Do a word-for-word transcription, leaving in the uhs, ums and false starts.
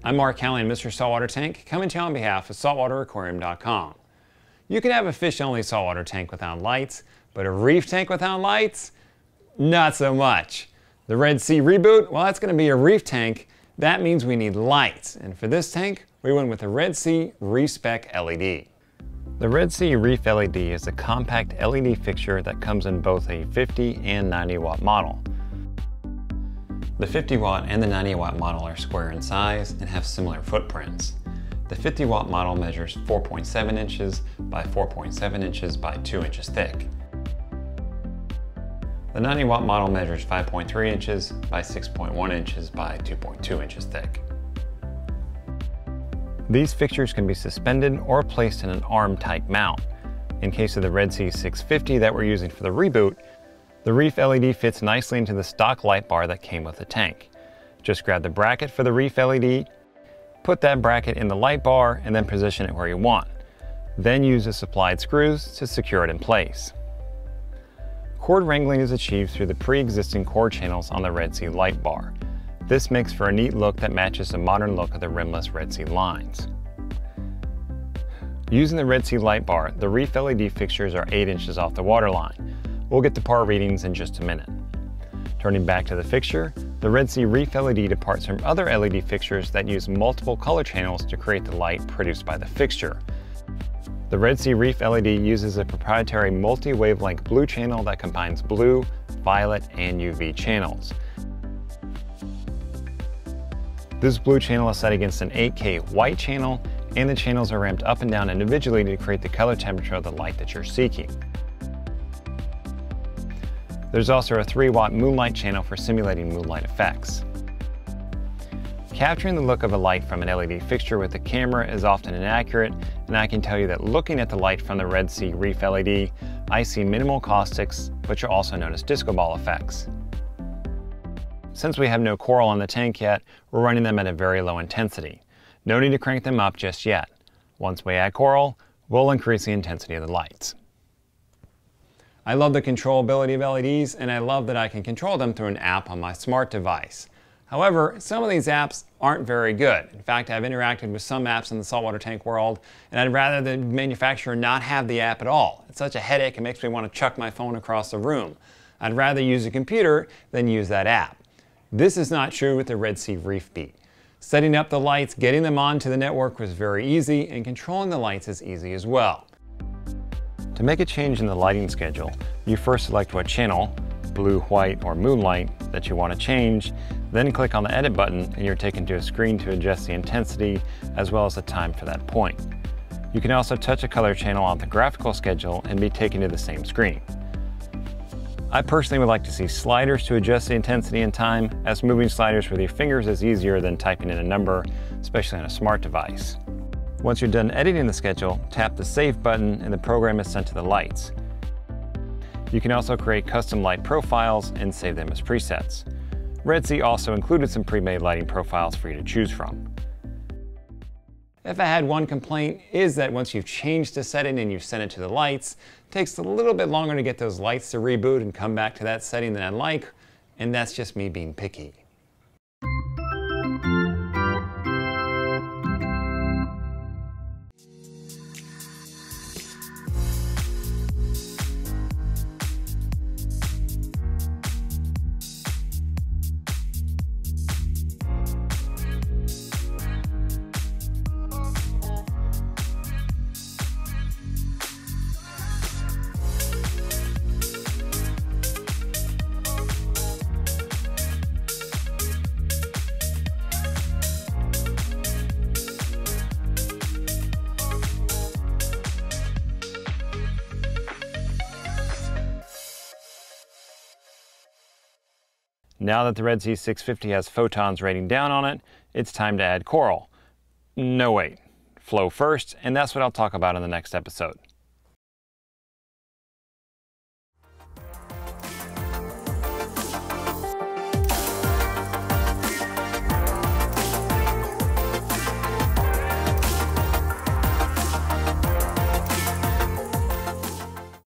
I'm Mark Callahan, Mister Saltwater Tank, coming to you on behalf of saltwater aquarium dot com. You can have a fish-only saltwater tank without lights, but a reef tank without lights? Not so much. The Red Sea Reboot, well, that's going to be a reef tank. That means we need lights, and for this tank, we went with the Red Sea Reef Spec L E D. The Red Sea Reef L E D is a compact L E D fixture that comes in both a fifty and ninety watt model. The fifty watt and the ninety watt model are square in size and have similar footprints. The fifty watt model measures four point seven inches by four point seven inches by two inches thick. The ninety watt model measures five point three inches by six point one inches by two point two inches thick. These fixtures can be suspended or placed in an arm-type mount. In case of the Red Sea six fifty that we're using for the Reboot, the Reef L E D fits nicely into the stock light bar that came with the tank. Just grab the bracket for the Reef L E D, put that bracket in the light bar, and then position it where you want. Then use the supplied screws to secure it in place. Cord wrangling is achieved through the pre-existing cord channels on the Red Sea light bar. This makes for a neat look that matches the modern look of the rimless Red Sea lines. Using the Red Sea light bar, the Reef L E D fixtures are eight inches off the waterline. We'll get to par readings in just a minute. Turning back to the fixture, the Red Sea Reef L E D departs from other L E D fixtures that use multiple color channels to create the light produced by the fixture. The Red Sea Reef L E D uses a proprietary multi-wavelength blue channel that combines blue, violet, and U V channels. This blue channel is set against an eight K white channel, and the channels are ramped up and down individually to create the color temperature of the light that you're seeking. There's also a three watt moonlight channel for simulating moonlight effects. Capturing the look of a light from an L E D fixture with the camera is often inaccurate, and I can tell you that looking at the light from the Red Sea Reef L E D, I see minimal caustics, which are also known as disco ball effects. Since we have no coral on the tank yet, we're running them at a very low intensity. No need to crank them up just yet. Once we add coral, we'll increase the intensity of the lights. I love the controllability of L E Ds, and I love that I can control them through an app on my smart device. However, some of these apps aren't very good. In fact, I've interacted with some apps in the saltwater tank world, and I'd rather the manufacturer not have the app at all. It's such a headache, it makes me want to chuck my phone across the room. I'd rather use a computer than use that app. This is not true with the Red Sea Reef Beat. Setting up the lights, getting them onto the network was very easy, and controlling the lights is easy as well. To make a change in the lighting schedule, you first select what channel, blue, white, or moonlight, that you want to change, then click on the edit button and you're taken to a screen to adjust the intensity as well as the time for that point. You can also touch a color channel on the graphical schedule and be taken to the same screen. I personally would like to see sliders to adjust the intensity and time, as moving sliders with your fingers is easier than typing in a number, especially on a smart device. Once you're done editing the schedule, tap the Save button and the program is sent to the lights. You can also create custom light profiles and save them as presets. Red Sea also included some pre-made lighting profiles for you to choose from. If I had one complaint, is that once you've changed the setting and you've sent it to the lights, it takes a little bit longer to get those lights to reboot and come back to that setting than I like, and that's just me being picky. Now that the Red Sea six fifty has photons raining down on it, it's time to add coral. No wait, flow first, and that's what I'll talk about in the next episode.